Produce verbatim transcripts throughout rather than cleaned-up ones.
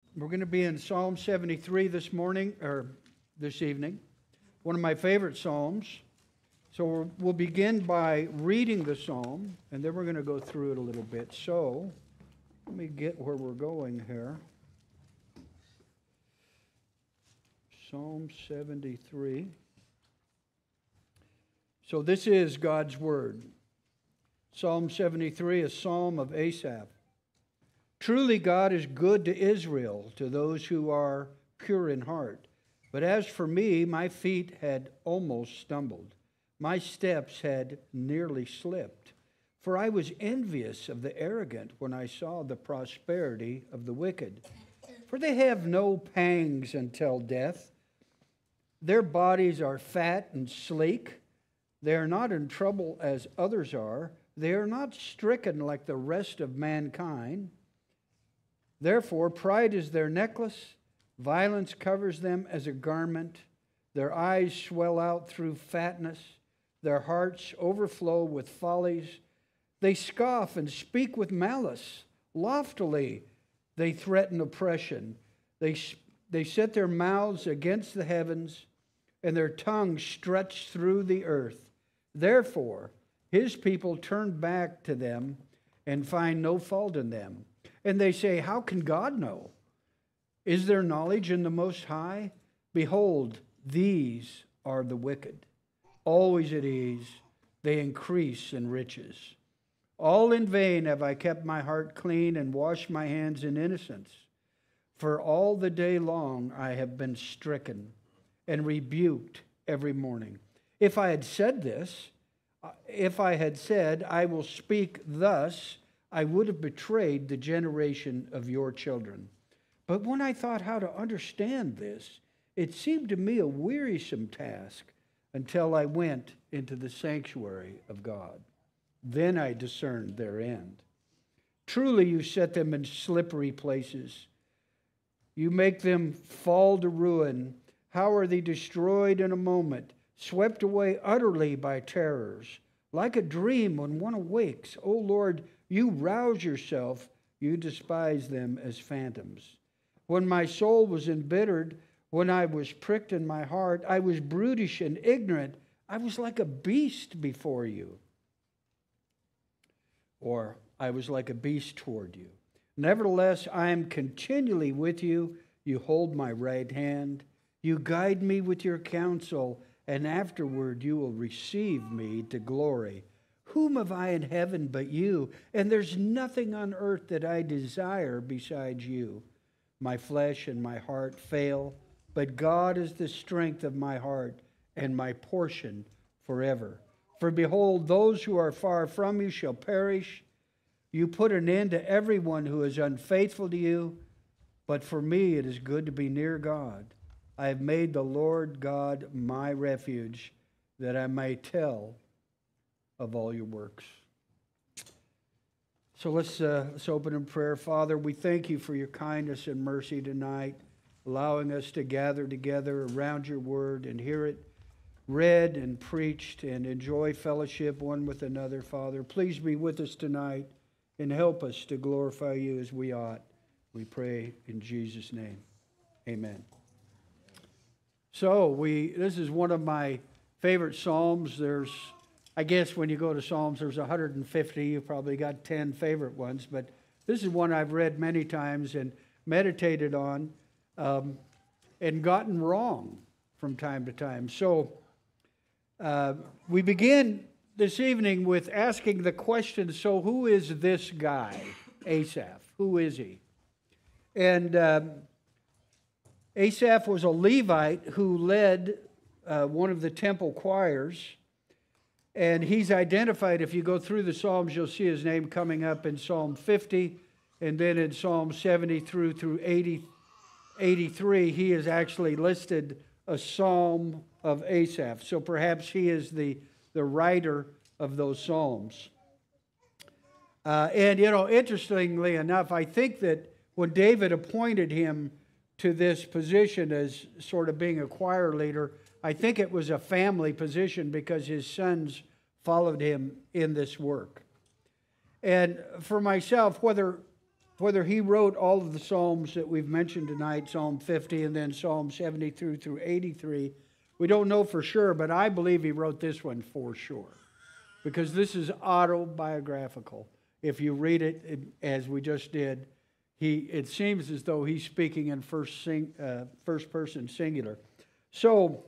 We're going to be in Psalm seventy-three this morning, or this evening, one of my favorite Psalms. So we'll begin by reading the Psalm, and then we're going to go through it a little bit. So let me get where we're going here. Psalm seventy-three. So this is God's Word. Psalm seventy-three, a psalm of Asaph. Truly God is good to Israel, to those who are pure in heart. But as for me, my feet had almost stumbled. My steps had nearly slipped. For I was envious of the arrogant when I saw the prosperity of the wicked. For they have no pangs until death. Their bodies are fat and sleek. They are not in trouble as others are. They are not stricken like the rest of mankind. Therefore, pride is their necklace. Violence covers them as a garment. Their eyes swell out through fatness. Their hearts overflow with follies. They scoff and speak with malice. Loftily, they threaten oppression. They, they set their mouths against the heavens, and their tongues stretch through the earth. Therefore, his people turn back to them and find no fault in them. And they say, how can God know? Is there knowledge in the Most High? Behold, these are the wicked. Always at ease, they increase in riches. All in vain have I kept my heart clean and washed my hands in innocence. For all the day long I have been stricken and rebuked every morning. If I had said this, if I had said, I will speak thus, I would have betrayed the generation of your children. But when I thought how to understand this, it seemed to me a wearisome task until I went into the sanctuary of God. Then I discerned their end. Truly you set them in slippery places. You make them fall to ruin. How are they destroyed in a moment, swept away utterly by terrors? Like a dream when one awakes, O Lord, you rouse yourself, you despise them as phantoms. When my soul was embittered, when I was pricked in my heart, I was brutish and ignorant. I was like a beast before you. Or I was like a beast toward you. Nevertheless, I am continually with you. You hold my right hand. You guide me with your counsel, and afterward you will receive me to glory. Whom have I in heaven but you? And there's nothing on earth that I desire besides you. My flesh and my heart fail, but God is the strength of my heart and my portion forever. For behold, those who are far from you shall perish. You put an end to everyone who is unfaithful to you. But for me it is good to be near God. I have made the Lord God my refuge, that I may tell of all your works. So let's, uh, let's open in prayer. Father, we thank you for your kindness and mercy tonight, allowing us to gather together around your word and hear it read and preached and enjoy fellowship one with another, Father. Please be with us tonight and help us to glorify you as we ought. We pray in Jesus' name. Amen. So we this is one of my favorite Psalms. There's, I guess when you go to Psalms, there's one hundred fifty. You've probably got ten favorite ones. But this is one I've read many times and meditated on um, and gotten wrong from time to time. So uh, we begin this evening with asking the question, so who is this guy, Asaph? Who is he? And um, Asaph was a Levite who led uh, one of the temple choirs. And he's identified, if you go through the Psalms, you'll see his name coming up in Psalm fifty. And then in Psalm seventy through, through eighty, eighty-three, he is actually listed a Psalm of Asaph. So perhaps he is the, the writer of those Psalms. Uh, and, you know, interestingly enough, I think that when David appointed him to this position as sort of being a choir leader, I think it was a family position because his sons followed him in this work. And for myself, whether whether he wrote all of the Psalms that we've mentioned tonight, Psalm fifty and then Psalm seventy-three through eighty-three, we don't know for sure, but I believe he wrote this one for sure. Because this is autobiographical. If you read it, it as we just did, he it seems as though he's speaking in first, sing, uh, first person singular. So,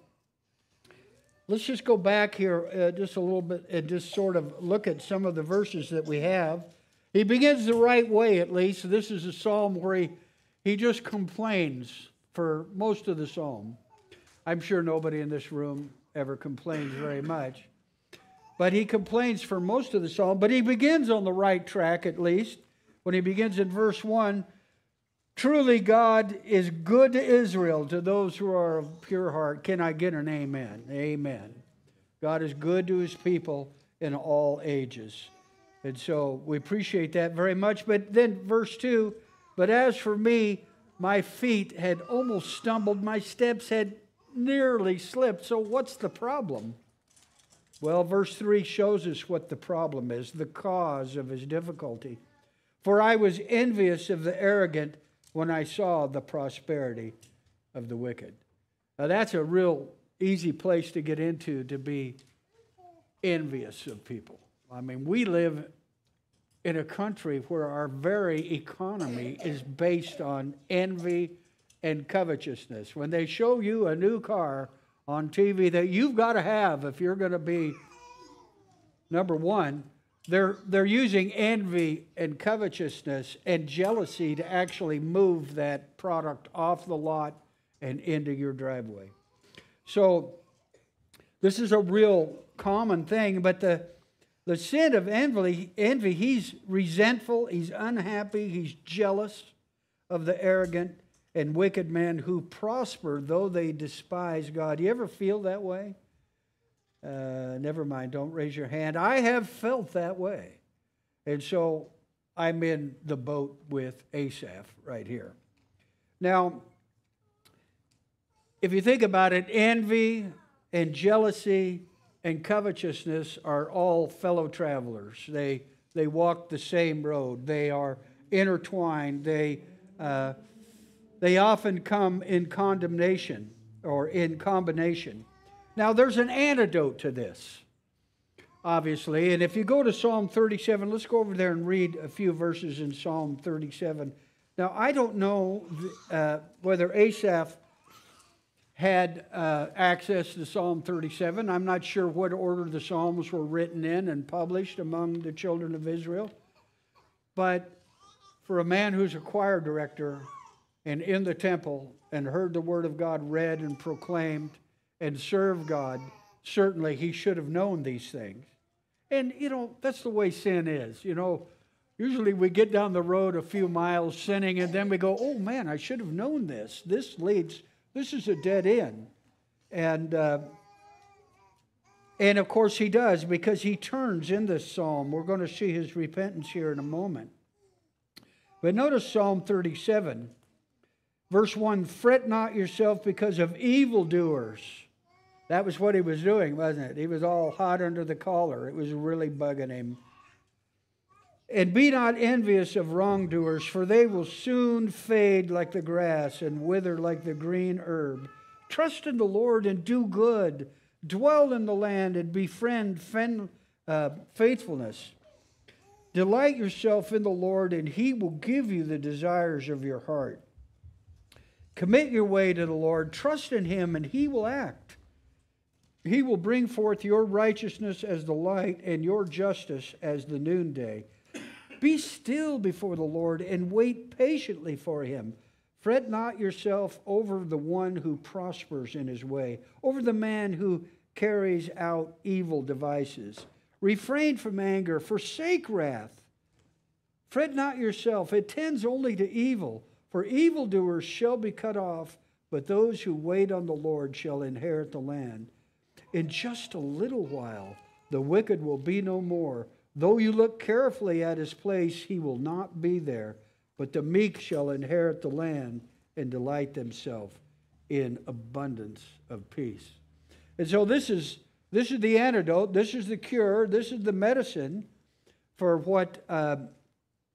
let's just go back here uh, just a little bit and just sort of look at some of the verses that we have. He begins the right way, at least. This is a psalm where he, he just complains for most of the psalm. I'm sure nobody in this room ever complains very much. But he complains for most of the psalm. But he begins on the right track, at least, when he begins in verse one. Truly God is good to Israel, to those who are of pure heart. Can I get an amen? Amen. God is good to his people in all ages. And so we appreciate that very much. But then verse two, but as for me, my feet had almost stumbled. My steps had nearly slipped. So what's the problem? Well, verse three shows us what the problem is, the cause of his difficulty. For I was envious of the arrogant when I saw the prosperity of the wicked. Now that's a real easy place to get into, to be envious of people. I mean, we live in a country where our very economy is based on envy and covetousness. When they show you a new car on T V that you've got to have if you're going to be number one, They're, they're using envy and covetousness and jealousy to actually move that product off the lot and into your driveway. So this is a real common thing, but the, the sin of envy, envy, he's resentful, he's unhappy, he's jealous of the arrogant and wicked men who prosper though they despise God. You ever feel that way? Uh, never mind, don't raise your hand. I have felt that way. And so I'm in the boat with Asaph right here. Now, if you think about it, envy and jealousy and covetousness are all fellow travelers. They, they walk the same road. They are intertwined. They, uh, they often come in condemnation or in combination. Now, there's an antidote to this, obviously. And if you go to Psalm thirty-seven, let's go over there and read a few verses in Psalm thirty-seven. Now, I don't know uh, whether Asaph had uh, access to Psalm thirty-seven. I'm not sure what order the Psalms were written in and published among the children of Israel. But for a man who's a choir director and in the temple and heard the word of God read and proclaimed, and serve God, certainly he should have known these things. And, you know, that's the way sin is. You know, usually we get down the road a few miles sinning, and then we go, oh, man, I should have known this. This leads, this is a dead end. And, uh, and of course, he does, because he turns in this psalm. We're going to see his repentance here in a moment. But notice Psalm thirty-seven, verse one, fret not yourself because of evildoers. That was what he was doing, wasn't it? He was all hot under the collar. It was really bugging him. And be not envious of wrongdoers, for they will soon fade like the grass and wither like the green herb. Trust in the Lord and do good. Dwell in the land and befriend fen, uh, faithfulness. Delight yourself in the Lord, and he will give you the desires of your heart. Commit your way to the Lord. Trust in him, and he will act. He will bring forth your righteousness as the light and your justice as the noonday. Be still before the Lord and wait patiently for him. Fret not yourself over the one who prospers in his way, over the man who carries out evil devices. Refrain from anger, forsake wrath. Fret not yourself, it tends only to evil. For evildoers shall be cut off, but those who wait on the Lord shall inherit the land. In just a little while, the wicked will be no more. Though you look carefully at his place, he will not be there. But the meek shall inherit the land and delight themselves in abundance of peace. And so this is, this is the antidote. This is the cure. This is the medicine for what uh,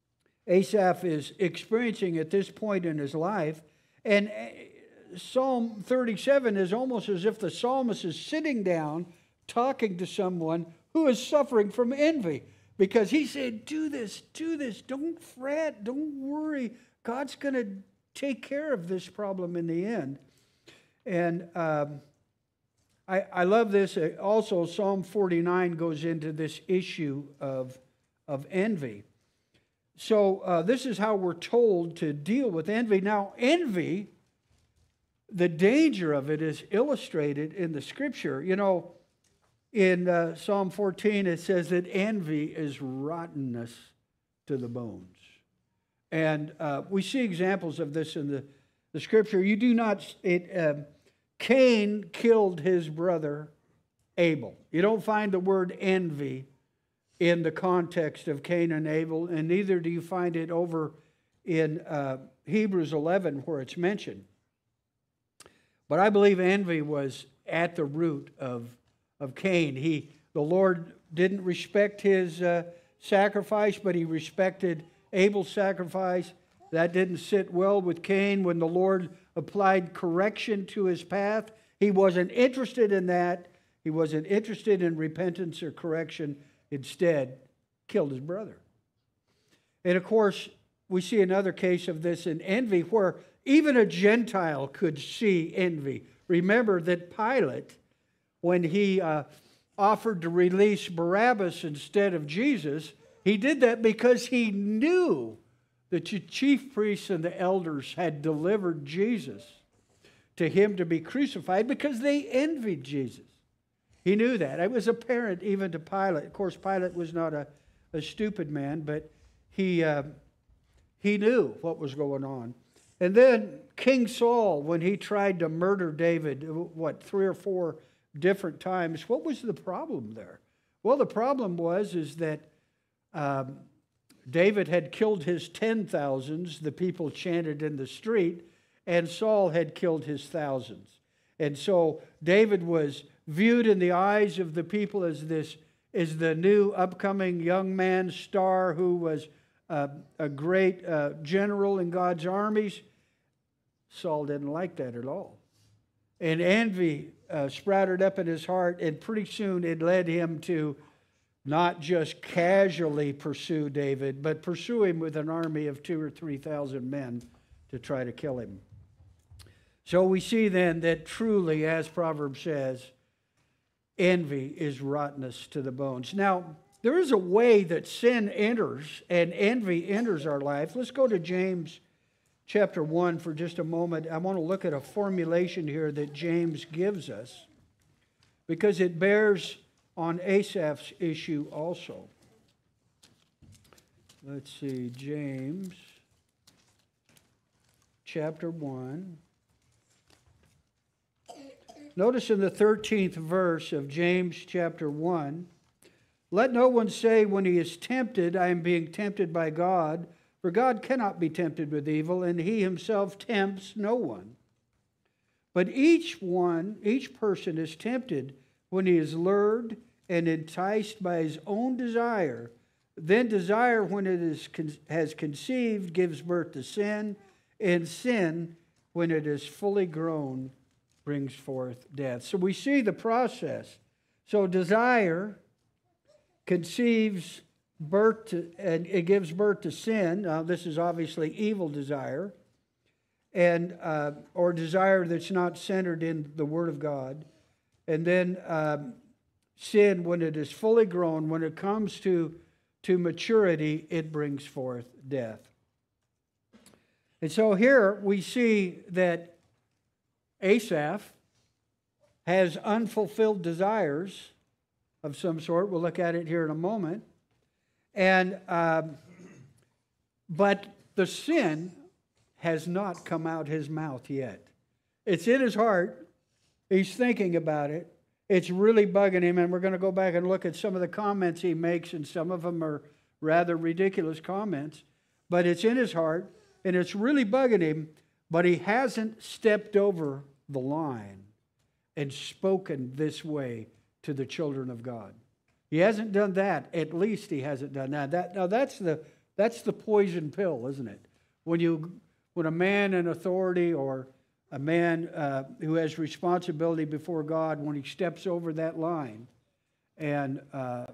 Asaph is experiencing at this point in his life. And Psalm thirty-seven is almost as if the psalmist is sitting down talking to someone who is suffering from envy. Because he said, do this, do this, don't fret, don't worry. God's going to take care of this problem in the end. And um, I, I love this. Also, Psalm forty-nine goes into this issue of, of envy. So uh, this is how we're told to deal with envy. Now, envy, the danger of it is illustrated in the Scripture. You know, in uh, Psalm fourteen, it says that envy is rottenness to the bones. And uh, we see examples of this in the, the Scripture. You do not, it, uh, Cain killed his brother Abel. You don't find the word envy in the context of Cain and Abel, and neither do you find it over in uh, Hebrews eleven where it's mentioned. But I believe envy was at the root of, of Cain. He, the Lord didn't respect his uh, sacrifice, but he respected Abel's sacrifice. That didn't sit well with Cain. When the Lord applied correction to his path, he wasn't interested in that. He wasn't interested in repentance or correction. Instead, killed his brother. And of course, we see another case of this in envy where even a Gentile could see envy. Remember that Pilate, when he uh, offered to release Barabbas instead of Jesus, he did that because he knew that the chief priests and the elders had delivered Jesus to him to be crucified because they envied Jesus. He knew that. It was apparent even to Pilate. Of course, Pilate was not a, a stupid man, but he, uh, he knew what was going on. And then King Saul, when he tried to murder David, what, three or four different times, what was the problem there? Well, the problem was is that um, David had killed his ten thousands, the people chanted in the street, and Saul had killed his thousands. And so David was viewed in the eyes of the people as this, as the new upcoming young man star who was uh, a great uh, general in God's armies. Saul didn't like that at all. And envy uh, sprouted up in his heart, and pretty soon it led him to not just casually pursue David, but pursue him with an army of two or three thousand men to try to kill him. So we see then that truly, as Proverbs says, envy is rottenness to the bones. Now, there is a way that sin enters and envy enters our life. Let's go to James chapter one for just a moment. I want to look at a formulation here that James gives us because it bears on Asaph's issue also. Let's see, James chapter one. Notice in the thirteenth verse of James chapter one, let no one say when he is tempted, I am being tempted by God, for God cannot be tempted with evil, and he himself tempts no one. But each one, each person is tempted when he is lured and enticed by his own desire. Then desire, when it is has conceived, gives birth to sin, and sin, when it is fully grown, brings forth death. So we see the process. So desire conceives birth to, and it gives birth to sin. Now, this is obviously evil desire, and uh, or desire that's not centered in the Word of God. And then um, sin, when it is fully grown, when it comes to, to maturity, it brings forth death. And so here we see that Asaph has unfulfilled desires of some sort. We'll look at it here in a moment. And um, but the sin has not come out his mouth yet. It's in his heart. He's thinking about it. It's really bugging him, and we're going to go back and look at some of the comments he makes, and some of them are rather ridiculous comments. But it's in his heart, and it's really bugging him, but he hasn't stepped over the line and spoken this way to the children of God. He hasn't done that. At least he hasn't done that. that now, that's the That's the poison pill, isn't it? When you, when a man in authority or a man uh, who has responsibility before God, when he steps over that line and uh,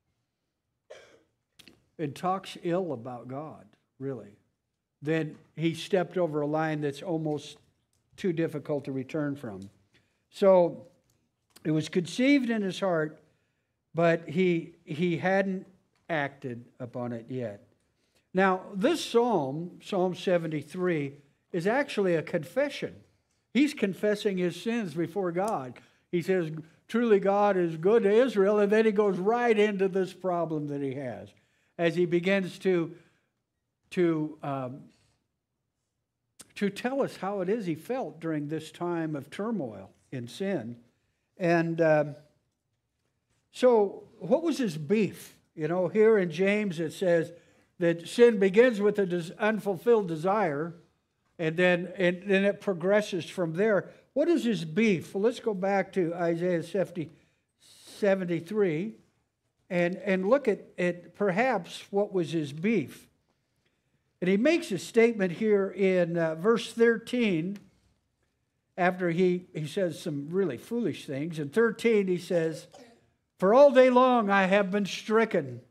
and talks ill about God, really, then he stepped over a line that's almost too difficult to return from. So it was conceived in his heart, but he he hadn't acted upon it yet. Now, this psalm, Psalm seventy-three, is actually a confession. He's confessing his sins before God. He says, truly God is good to Israel, and then he goes right into this problem that he has as he begins to, to, um, to tell us how it is he felt during this time of turmoil in sin. And um, so what was his beef? You know, here in James it says that sin begins with an des- unfulfilled desire, and then, and then it progresses from there. What is his beef? Well, let's go back to Isaiah seventy-three and, and look at, at perhaps what was his beef. And he makes a statement here in uh, verse thirteen, after he, he says some really foolish things. In thirteen he says, for all day long I have been stricken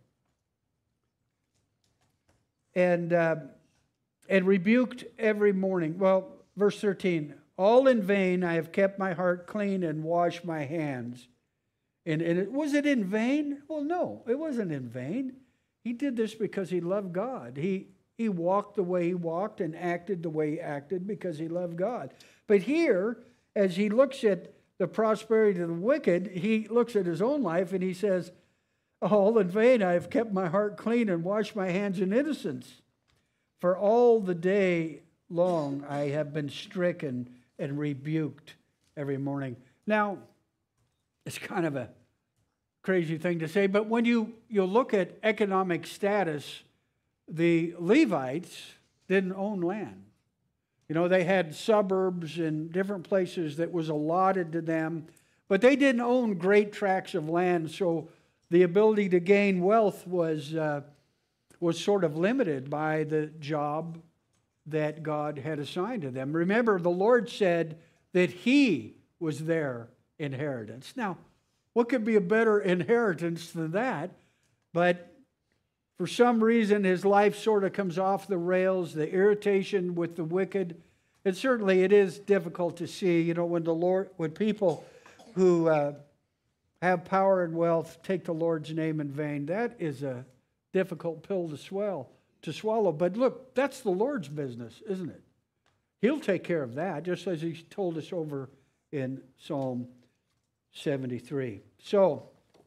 and, uh, and rebuked every morning. Well, verse thirteen, all in vain I have kept my heart clean and washed my hands. And, and it, was it in vain? Well, no, it wasn't in vain. He did this because he loved God. He, he walked the way he walked and acted the way he acted because he loved God. But here, as he looks at the prosperity of the wicked, he looks at his own life and he says, all in vain I have kept my heart clean and washed my hands in innocence. For all the day long I have been stricken and rebuked every morning. Now, it's kind of a crazy thing to say, but when you, you look at economic status, the Levites didn't own land. You know, they had suburbs and different places that was allotted to them, but they didn't own great tracts of land, so the ability to gain wealth was, uh, was sort of limited by the job that God had assigned to them. Remember, the Lord said that He was their inheritance. Now, what could be a better inheritance than that? But for some reason, his life sort of comes off the rails, the irritation with the wicked. And certainly it is difficult to see, you know, when the Lord, when people who uh, have power and wealth take the Lord's name in vain. That is a difficult pill to swell, to swallow. But look, that's the Lord's business, isn't it? He'll take care of that, just as He told us over in Psalm seventy-three. So,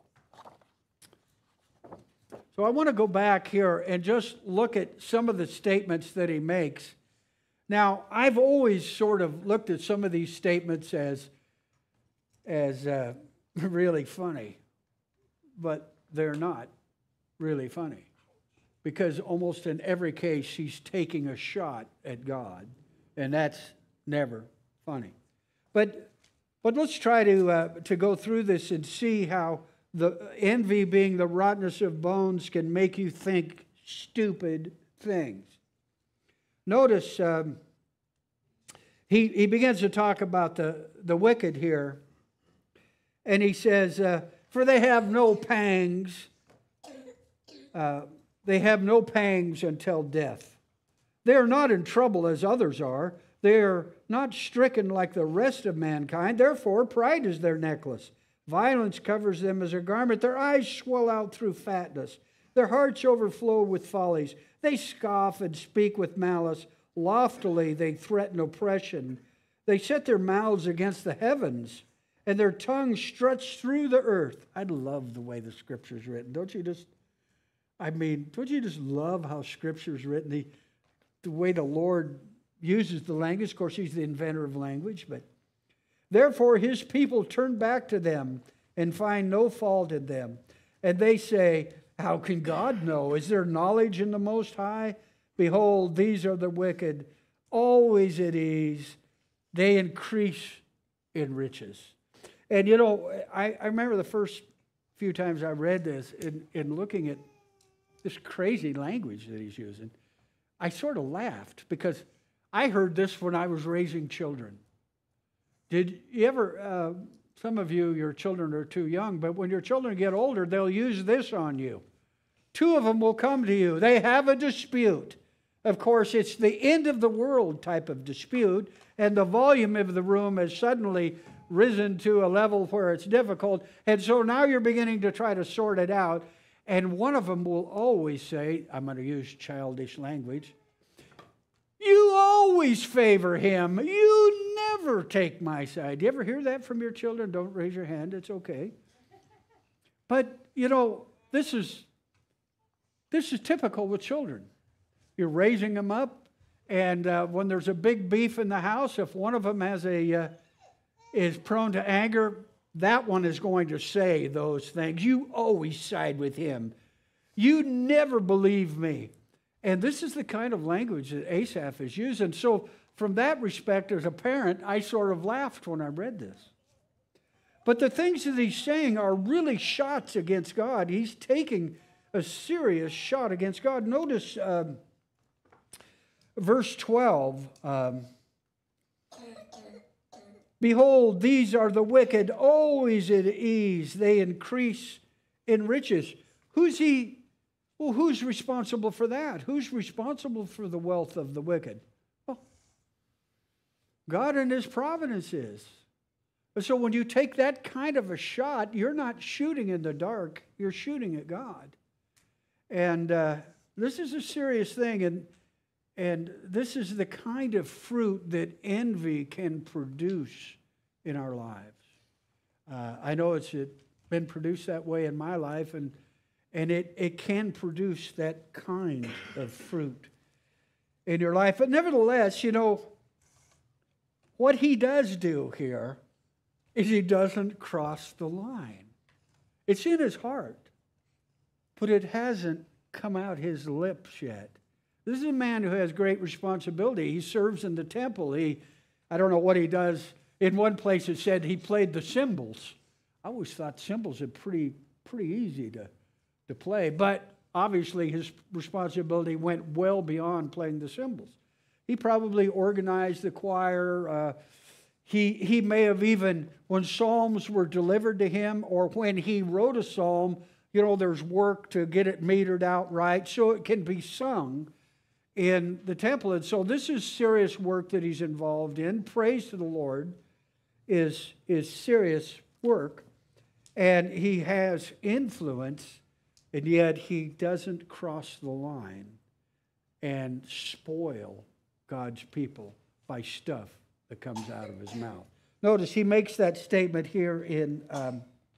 so I want to go back here and just look at some of the statements that he makes. Now, I've always sort of looked at some of these statements as, as uh, really funny, but they're not really funny, because almost in every case he's taking a shot at God, and that's never funny. But but let's try to uh, to go through this and see how the envy, being the rottenness of bones, can make you think stupid things. Notice um, he he begins to talk about the the wicked here, and he says, uh, "For they have no pangs." Uh, they have no pangs until death. They are not in trouble as others are. They are not stricken like the rest of mankind. Therefore, pride is their necklace. Violence covers them as a garment. Their eyes swell out through fatness. Their hearts overflow with follies. They scoff and speak with malice. Loftily they threaten oppression. They set their mouths against the heavens, and their tongue struts through the earth. I love the way the Scripture is written. Don't you just, I mean, don't you just love how Scripture is written? The, the way the Lord uses the language. Of course, He's the inventor of language, but therefore His people turn back to them and find no fault in them. And they say, how can God know? Is there knowledge in the Most High? Behold, these are the wicked, always at ease. They increase in riches. And you know, I, I remember the first few times I read this, in, in looking at this crazy language that he's using. I sort of laughed because I heard this when I was raising children. Did you ever, uh, some of you, your children are too young, but when your children get older, they'll use this on you. Two of them will come to you. They have a dispute. Of course, it's the end of the world type of dispute, and the volume of the room has suddenly risen to a level where it's difficult. And so now you're beginning to try to sort it out. And one of them will always say, I'm going to use childish language, you always favor him. You never take my side. Do you ever hear that from your children? Don't raise your hand. It's okay. But, you know, this is, this is typical with children. You're raising them up, and uh, when there's a big beef in the house, if one of them has a uh, is prone to anger, that one is going to say those things. You always side with him. You never believe me. And this is the kind of language that Asaph is using. So from that respect, as a parent, I sort of laughed when I read this. But the things that he's saying are really shots against God. He's taking a serious shot against God. Notice um, verse twelve. Um, Behold, these are the wicked, always at ease. They increase in riches. Who's he? Well, who's responsible for that? Who's responsible for the wealth of the wicked? Well, God in his providence is. So when you take that kind of a shot, you're not shooting in the dark. You're shooting at God. And uh, this is a serious thing. And, and this is the kind of fruit that envy can produce in our lives. Uh, I know it's been produced that way in my life, and And it, it can produce that kind of fruit in your life. But nevertheless, you know, what he does do here is he doesn't cross the line. It's in his heart, but it hasn't come out his lips yet. This is a man who has great responsibility. He serves in the temple. He, I don't know what he does. In one place it said he played the cymbals. I always thought cymbals are pretty, pretty easy to to play, but obviously his responsibility went well beyond playing the cymbals. He probably organized the choir. Uh, he, he may have even, when psalms were delivered to him or when he wrote a psalm, you know, there's work to get it metered out right so it can be sung in the temple. And so this is serious work that he's involved in. Praise to the Lord is, is serious work, and he has influence. And yet he doesn't cross the line and spoil God's people by stuff that comes out of his mouth. Notice he makes that statement here in, um,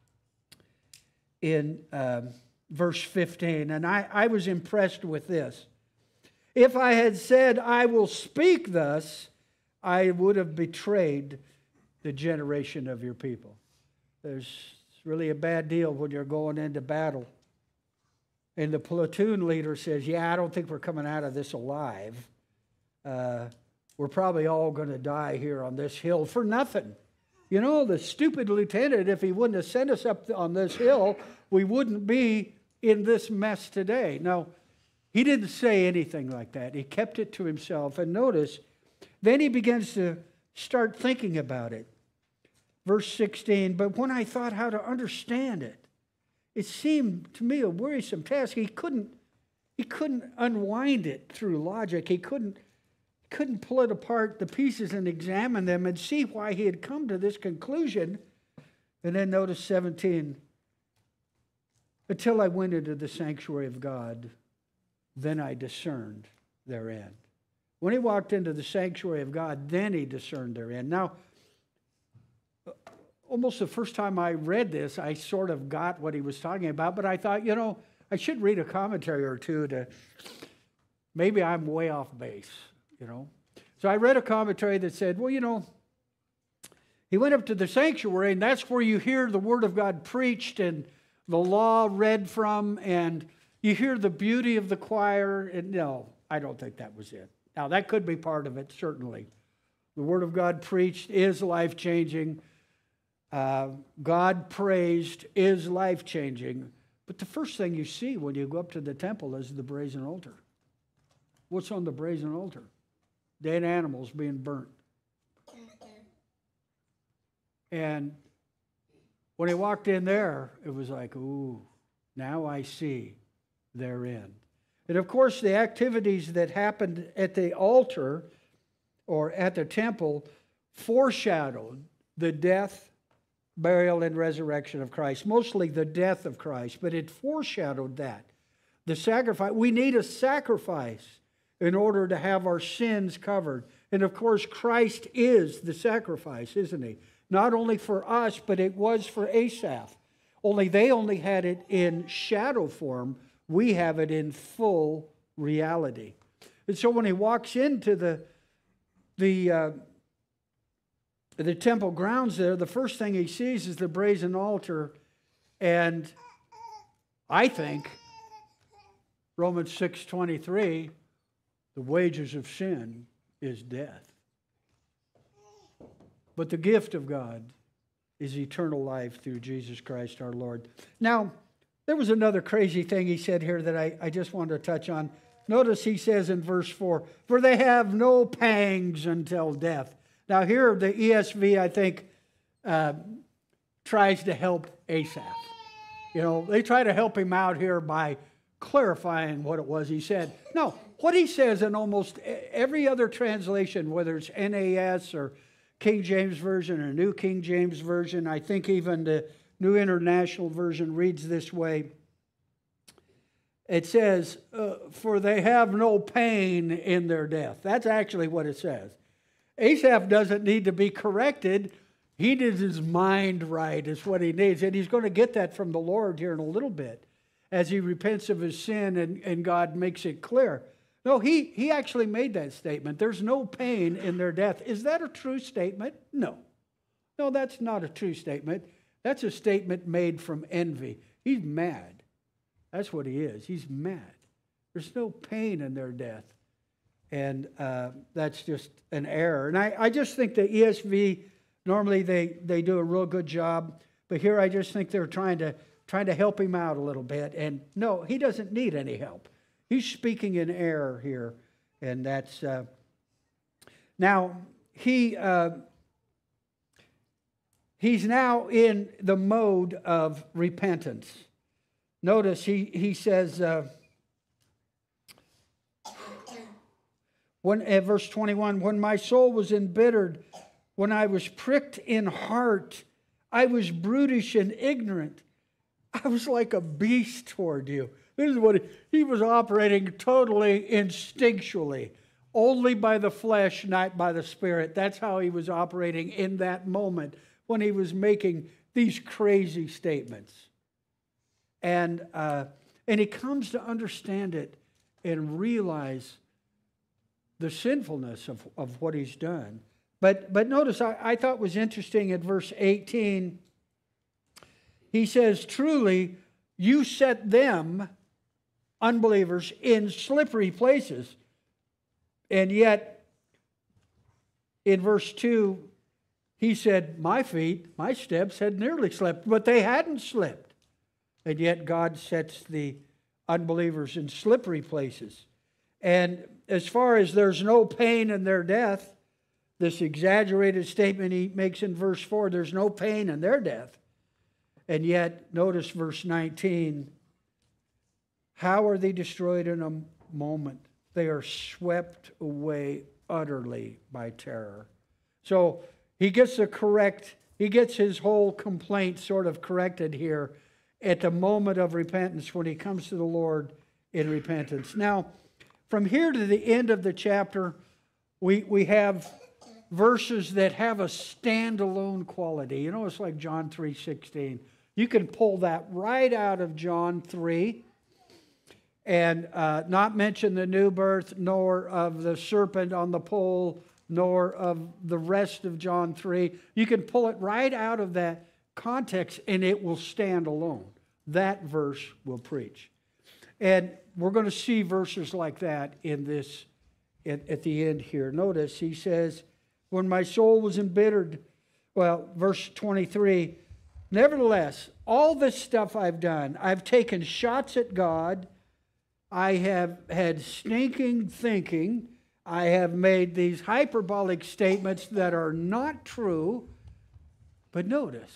in um, verse fifteen. And I, I was impressed with this. If I had said, I will speak thus, I would have betrayed the generation of your people. There's it's really a bad deal when you're going into battle. And the platoon leader says, yeah, I don't think we're coming out of this alive. Uh, we're probably all going to die here on this hill for nothing. You know, the stupid lieutenant, if he wouldn't have sent us up on this hill, we wouldn't be in this mess today. Now, he didn't say anything like that. He kept it to himself. And notice, then he begins to start thinking about it. Verse sixteen, but when I thought how to understand it, it seemed to me a wearisome task. He couldn't, he couldn't unwind it through logic. He couldn't, couldn't pull it apart, the pieces, and examine them and see why he had come to this conclusion. And then notice seventeen. Until I went into the sanctuary of God, then I discerned their end. When he walked into the sanctuary of God, then he discerned their end. Now, almost the first time I read this, I sort of got what he was talking about, but I thought, you know, I should read a commentary or two to, maybe I'm way off base, you know. So I read a commentary that said, well, you know, he went up to the sanctuary, and that's where you hear the Word of God preached and the law read from, and you hear the beauty of the choir. And no, I don't think that was it. Now, that could be part of it, certainly. The Word of God preached is life-changing. Uh, God praised is life-changing, But the first thing you see when you go up to the temple is the brazen altar. What's on the brazen altar? Dead animals being burnt. And when he walked in there, it was like, ooh, now I see therein. And of course, the activities that happened at the altar or at the temple foreshadowed the death, burial, and resurrection of Christ. Mostly the death of Christ, but it foreshadowed that. The sacrifice, we need a sacrifice in order to have our sins covered. And of course, Christ is the sacrifice, isn't he? Not only for us, but it was for Asaph. Only they only had it in shadow form. We have it in full reality. And so when he walks into the, the, uh, the temple grounds there, the first thing he sees is the brazen altar. And I think Romans six twenty-three, the wages of sin is death. But the gift of God is eternal life through Jesus Christ our Lord. Now, there was another crazy thing he said here that I, I just wanted to touch on. Notice he says in verse four, for they have no pangs until death. Now here the E S V, I think, uh, tries to help Asaph. You know, they try to help him out here by clarifying what it was he said. No, what he says in almost every other translation, whether it's N A S or King James Version or New King James Version, I think even the New International Version reads this way. It says, uh, for they have no pain in their death. That's actually what it says. Asaph doesn't need to be corrected. He needs his mind right is what he needs. And he's going to get that from the Lord here in a little bit as he repents of his sin and, and God makes it clear. No, he, he actually made that statement. There's no pain in their death. Is that a true statement? No. No, that's not a true statement. That's a statement made from envy. He's mad. That's what he is. He's mad. There's no pain in their death. And uh, that's just an error. And I, I just think the E S V, normally they, they do a real good job. But here I just think they're trying to, trying to help him out a little bit. And no, he doesn't need any help. He's speaking in error here, and that's uh, now he uh, he's now in the mode of repentance. Notice he he says uh, when at verse twenty-one, when my soul was embittered, when I was pricked in heart, I was brutish and ignorant. I was like a beast toward you. This is what he, he was operating totally instinctually, only by the flesh, not by the Spirit. That's how he was operating in that moment when he was making these crazy statements. And, uh, and he comes to understand it and realize the sinfulness of, of what he's done. But, but notice, I, I thought was interesting at verse eighteen, he says, truly, you set them, unbelievers, in slippery places. And yet, in verse two, he said, my feet, my steps had nearly slipped, but they hadn't slipped. And yet God sets the unbelievers in slippery places. And as far as there's no pain in their death, this exaggerated statement he makes in verse four, there's no pain in their death. And yet, notice verse nineteen, how are they destroyed in a moment? They are swept away utterly by terror. So he gets the correct, he gets his whole complaint sort of corrected here at the moment of repentance when he comes to the Lord in repentance. Now, from here to the end of the chapter, we, we have verses that have a standalone quality. You know, it's like John three sixteen. You can pull that right out of John three and uh, not mention the new birth, nor of the serpent on the pole, nor of the rest of John three. You can pull it right out of that context and it will stand alone. That verse will preach. And we're going to see verses like that in this, at, at the end here. Notice he says, when my soul was embittered, well, verse twenty-three, Nevertheless, all this stuff I've done, I've taken shots at God. I have had stinking thinking. I have made these hyperbolic statements that are not true. But notice,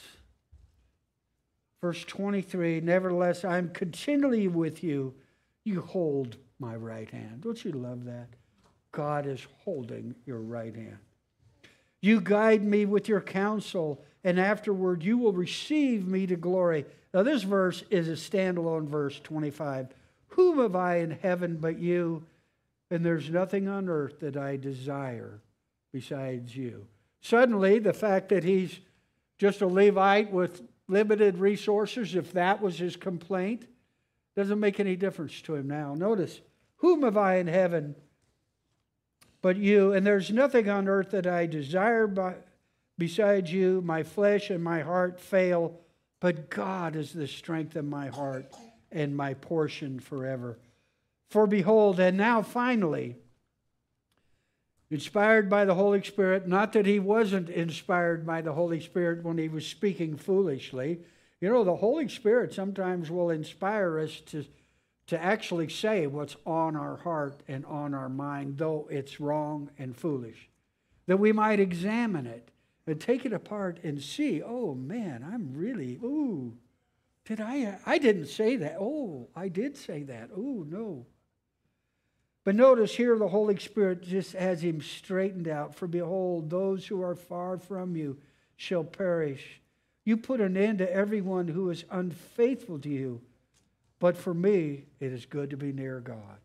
verse twenty-three, nevertheless, I'm continually with you. You hold my right hand. Don't you love that? God is holding your right hand. You guide me with your counsel, and afterward you will receive me to glory. Now this verse is a standalone verse, twenty-five. Whom have I in heaven but you? And there's nothing on earth that I desire besides you. Suddenly, the fact that he's just a Levite with limited resources, if that was his complaint, doesn't make any difference to him now. Notice, whom have I in heaven but you? And there's nothing on earth that I desire by, besides you. My flesh and my heart fail, but God is the strength of my heart and my portion forever. For behold, and now finally, inspired by the Holy Spirit, not that he wasn't inspired by the Holy Spirit when he was speaking foolishly. You know, the Holy Spirit sometimes will inspire us to, to actually say what's on our heart and on our mind, though it's wrong and foolish. That we might examine it and take it apart and see, oh man, I'm really, ooh, did I, I didn't say that. Oh, I did say that. Oh, no. But notice here the Holy Spirit just has him straightened out. For behold, those who are far from you shall perish. You put an end to everyone who is unfaithful to you. But for me, it is good to be near God.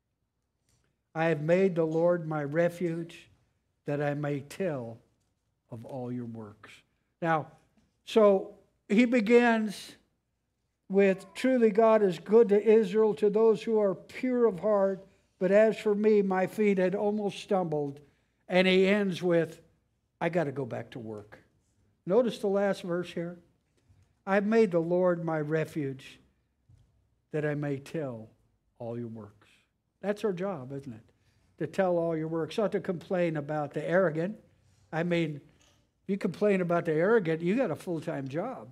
I have made the Lord my refuge, that I may tell of all your works. Now, so he begins with, truly God is good to Israel, to those who are pure of heart. But as for me, my feet had almost stumbled. And he ends with, I got to go back to work. Notice the last verse here. I've made the Lord my refuge, that I may tell all your works. That's our job, isn't it? To tell all your works. Not to complain about the arrogant. I mean, if you complain about the arrogant, you got a full-time job.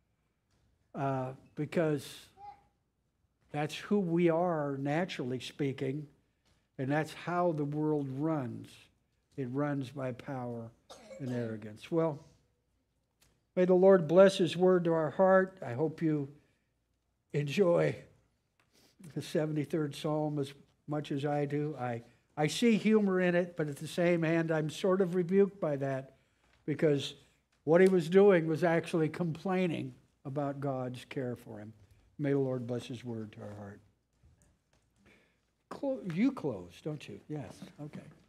Uh, because that's who we are, naturally speaking, and that's how the world runs. It runs by power and arrogance. Well, may the Lord bless his word to our heart. I hope you enjoy the seventy-third Psalm as much as I do. I, I see humor in it, but at the same hand, I'm sort of rebuked by that, because what he was doing was actually complaining about God's care for him. May the Lord bless his word to our heart. Clo- you close, don't you? Yes. Okay.